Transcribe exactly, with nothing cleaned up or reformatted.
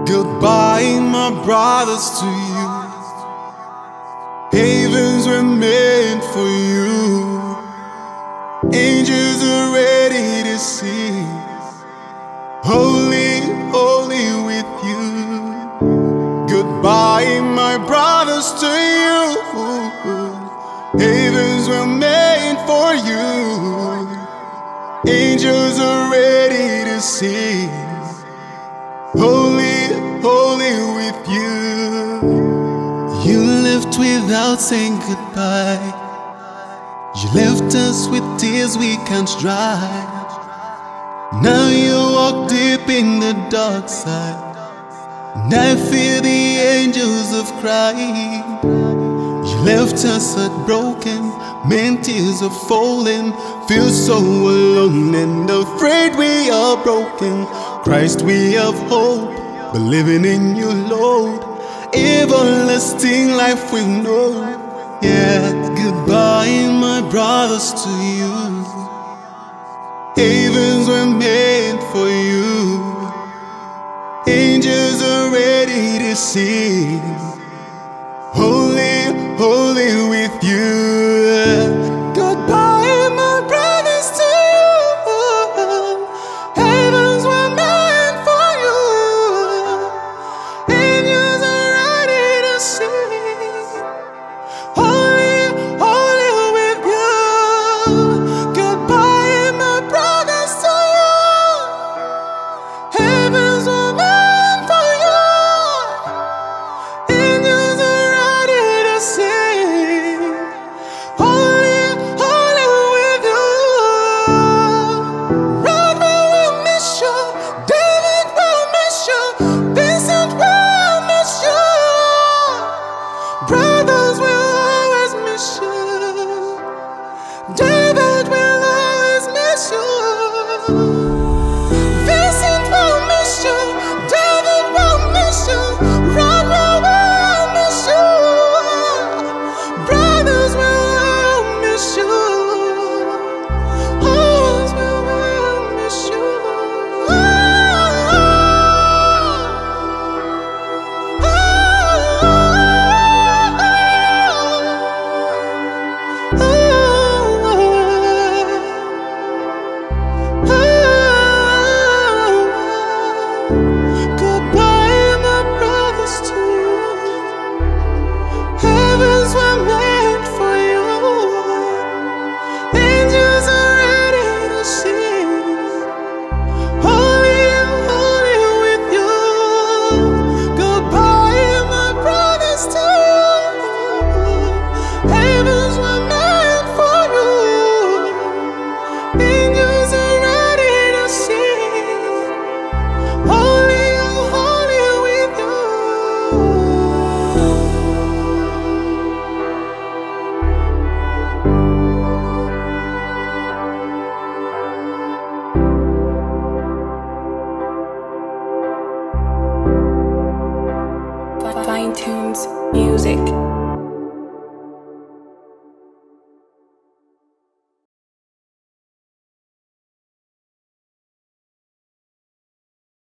Goodbye, my brothers, to you. Havens were made for you. Angels are ready to see. Holy, holy with you. Goodbye, my brothers, to you. Havens were made for you. Angels are ready to see. Holy, holy with you. You left without saying goodbye. You left us with tears we can't dry. Now you walk deep in the dark side, and I feel the angels of crying. You left us heartbroken, men tears are falling. Feel so alone and afraid we are broken. Christ, we have hope, believing in you, Lord. Everlasting life we know. Yeah, goodbye, my brothers, to you. Havens were made for you. Angels are ready to see. Holy, holy with you. Goodbye, my brothers, to you. Havens were made for you. Angels are ready to see. Holy, holy with you. Goodbye, my brothers, to you. Heavens were made for you. Angels are ready to sing. Holy, holy with you. Rodwell will miss you. David will miss you. Vincent will miss you. Brothers will always miss you. David will always miss you. Vincent will miss you. David will miss you. Rodwell will miss you. Brothers will miss you. Always will miss you. Goodbye, my brothers, to you. Heavens were made for you. Angels are ready to sing. Holy, holy with you. Goodbye, my brothers, to you. Heavens were made for you. Angels are ready to sing. Holy, holy with you. Finetunes music.